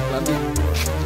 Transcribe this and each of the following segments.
pelatih.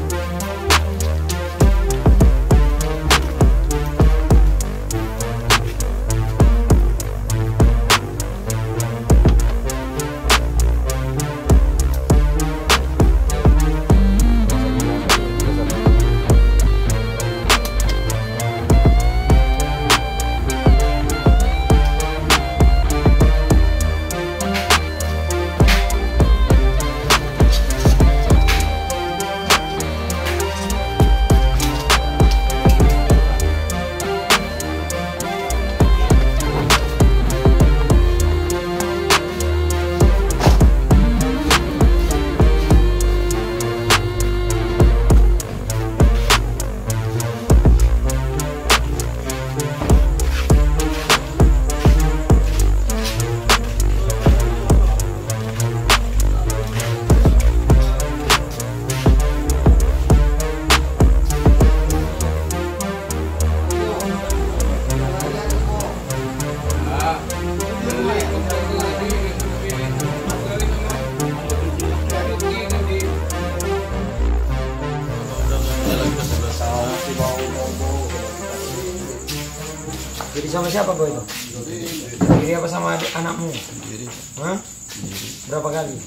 Jadi sama siapa kau itu? Sendiri apa sama anakmu? Sendiri. Hah? Sendiri. Berapa kali?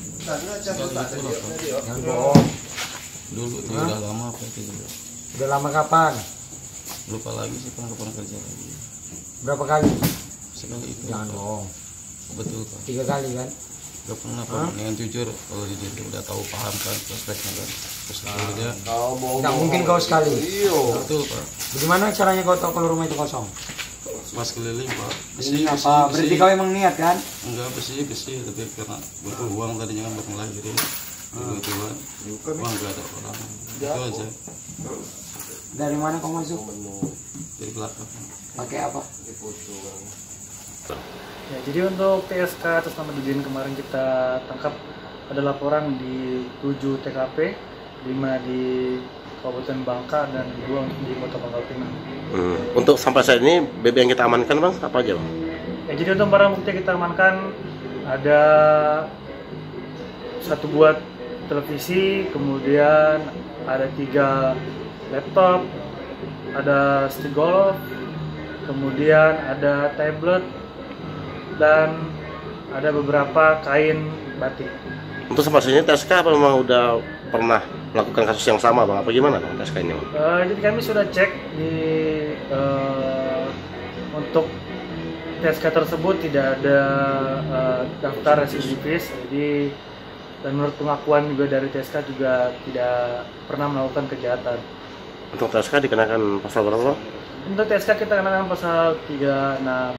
Jangan Dulu bohong. itu udah lama apa itu dulu. Udah lama kapan? Lupa lagi sih pernah kerja lagi. Berapa kali? Sekali itu. Jangan bohong. Betul Pak. 3 kali kan? Gak pernah Pak. Dengan jujur kalau jujur udah tahu paham kan prospeknya kan. Terus dia Tidak mungkin kau sekali. betul Pak. Bagaimana caranya kau tahu kalau rumah itu kosong? Pas keliling Pak. Ini apa? Berarti kau emang niat kan? Enggak besi tapi karena butuh uang tadinya kan buat ngelahirin. Kebutuhan uang gak ada orang. Itu aja. Dari mana kau masuk? Dari belakang. Pakai apa? Ya, jadi untuk TSK atas nama Dudin kemarin kita tangkap ada laporan di 7 TKP, 5 di Kabupaten Bangka dan 2 di Kota Pangkal Pinang. Untuk sampai saat ini BB yang kita amankan Bang, apa aja Bang? Ya, jadi untuk barang bukti yang kita amankan ada 1 buah televisi, kemudian ada 3 laptop, ada stick golf, kemudian ada tablet, dan ada beberapa kain batik. Untuk sampai saat ini TSK apa memang udah pernah melakukan kasus yang sama Bang? Apa gimana Bang TSK ini Bang? Jadi kami sudah cek di untuk TSK tersebut tidak ada daftar residivis, jadi dan menurut pengakuan juga dari TSK juga tidak pernah melakukan kejahatan. Untuk TSK dikenakan pasal berapa Bang? Untuk TSK kita kenakan pasal 36